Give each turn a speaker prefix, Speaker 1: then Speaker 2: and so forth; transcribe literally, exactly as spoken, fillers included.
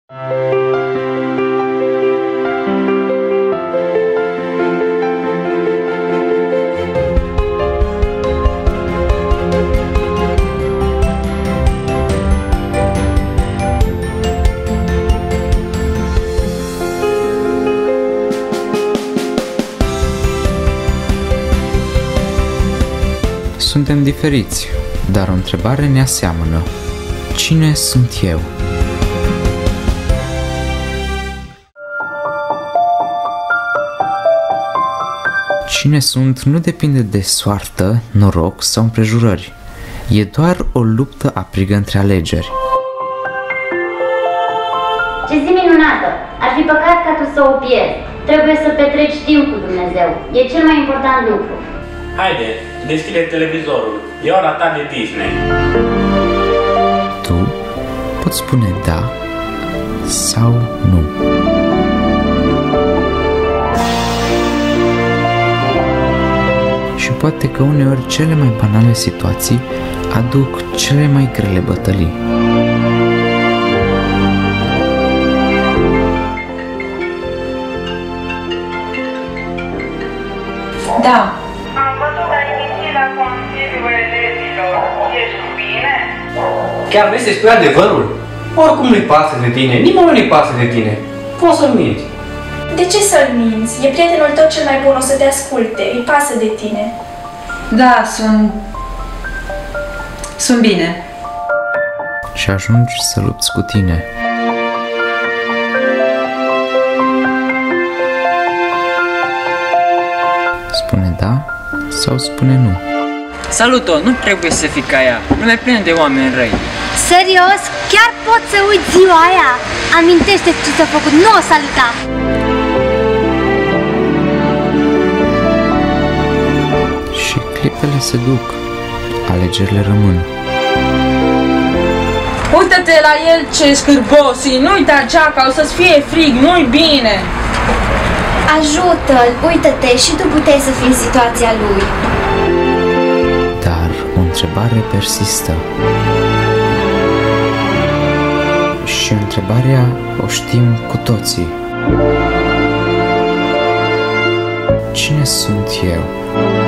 Speaker 1: Suntem diferiți, dar o întrebare ne aseamănă. Cine sunt eu? Cine sunt nu depinde de soartă, noroc sau împrejurări. E doar o luptă aprigă între alegeri.
Speaker 2: Ce zi minunată! Ar fi păcat ca tu să o pierzi. Trebuie să petreci timp cu Dumnezeu. E cel mai important lucru.
Speaker 3: Haide, deschide televizorul. E ora ta de Disney.
Speaker 1: Tu poți spune da sau nu. Și poate că uneori cele mai banale situații aduc cele mai grele bătălii.
Speaker 4: Da.
Speaker 5: Am văzut că ai mințit la Consiliul Elevilor. Ești bine?
Speaker 6: Chiar vrei să-i spui adevărul? Oricum nu-i pasă de tine, nimeni nu-i pasă de tine. Poți să-l minți.
Speaker 4: De ce să-l minți? E prietenul tău cel mai bun, o să te asculte, îi pasă de tine.
Speaker 7: Da, sunt... sunt bine.
Speaker 1: Și ajungi să lupți cu tine. Spune da sau spune nu.
Speaker 8: Salut-o, nu trebuie să fii ca ea. Lumea plină de oameni răi.
Speaker 2: Serios? Chiar poți să uiți ziua aia? Amintește-ți ce ți-a făcut, nu o saluta!
Speaker 1: Și clipele se duc, alegerile rămân.
Speaker 7: Uită-te la el, ce scârbosi, nu-i da geaca, o să-ți fie frig, nu-i bine.
Speaker 2: Ajută-l, uită-te și tu puteai să fii în situația lui.
Speaker 1: Dar o întrebare persistă. Și întrebarea o știm cu toții. Cine sunt eu?